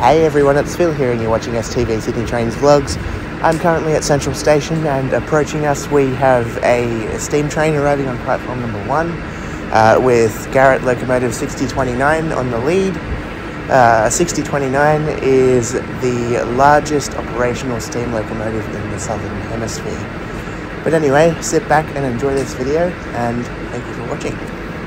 Hey everyone, it's Phil here and you're watching STV Sydney Trains Vlogs. I'm currently at Central Station and approaching us we have a steam train arriving on platform number 1 with Garrett Locomotive 6029 on the lead. 6029 is the largest operational steam locomotive in the Southern Hemisphere. But anyway, sit back and enjoy this video and thank you for watching.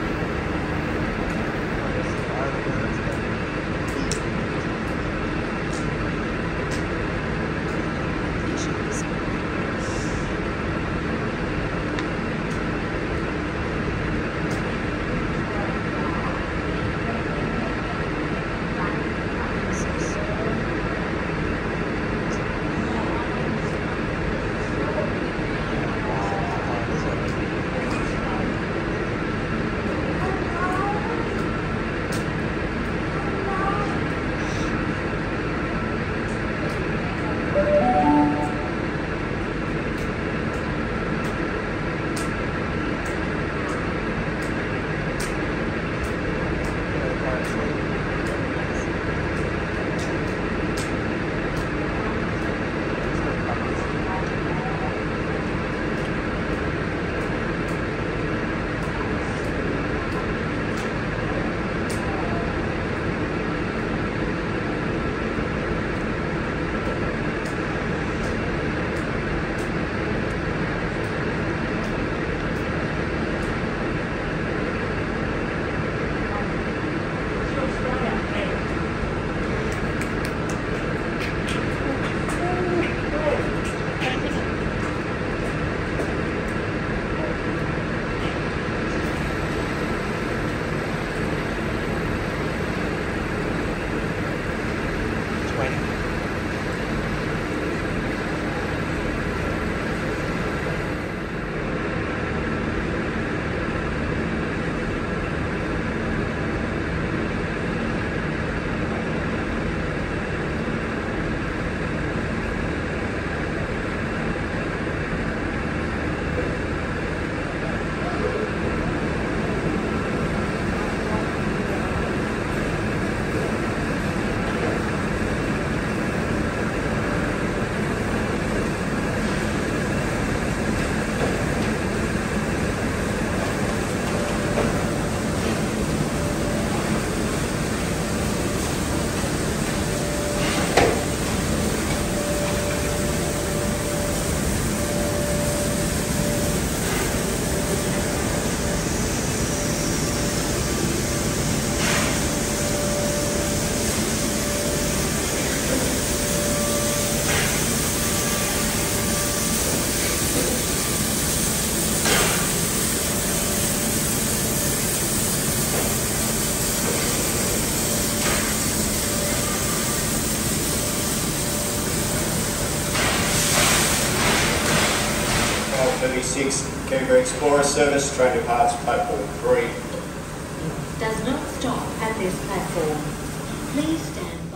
Canberra Explorer service, train departs platform 3. Does not stop at this platform. Please stand by.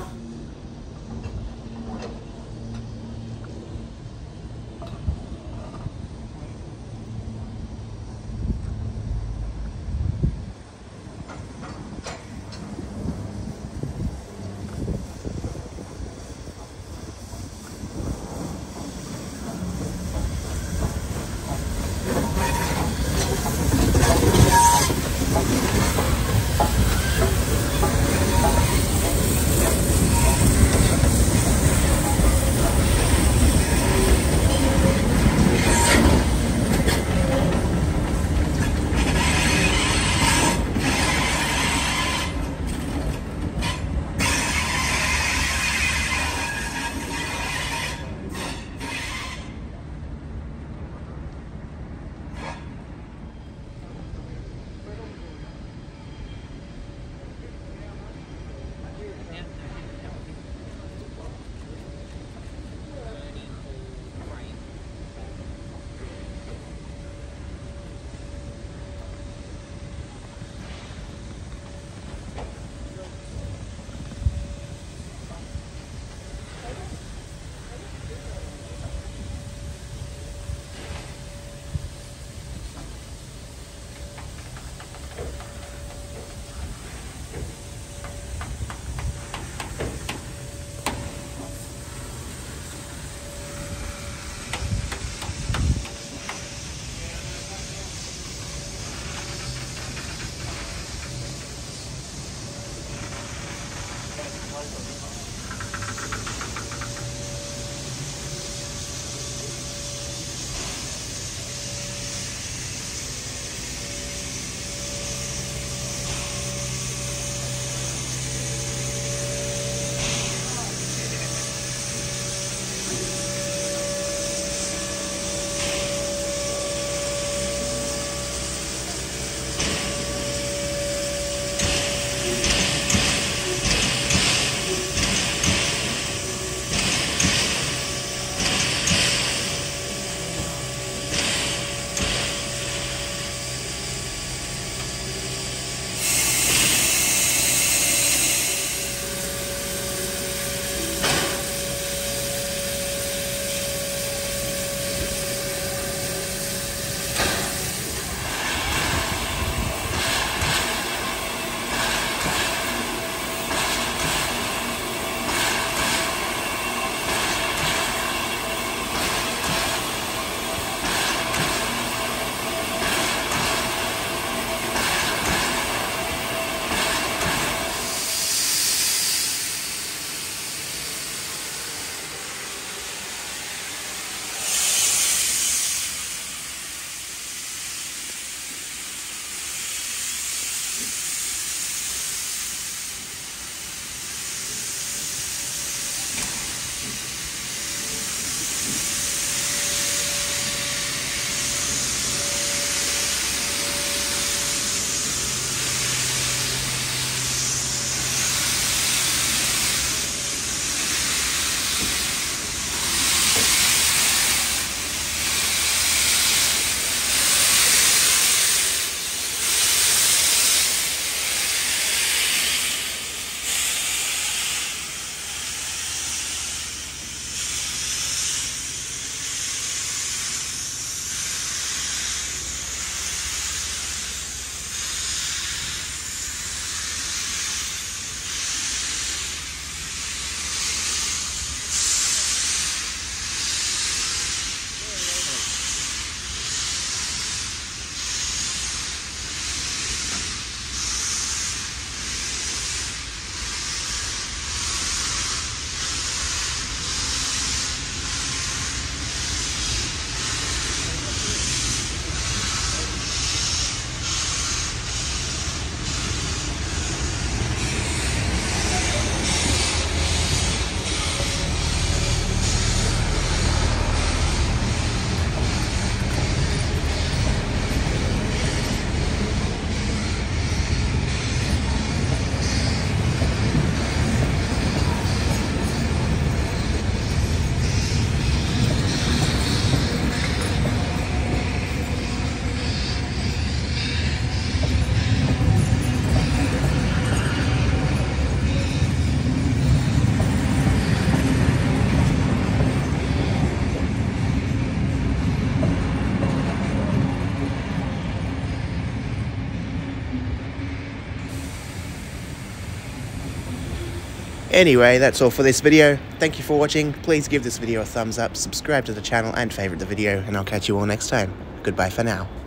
Anyway, that's all for this video. Thank you for watching. Please give this video a thumbs up, subscribe to the channel and favourite the video, and I'll catch you all next time. Goodbye for now.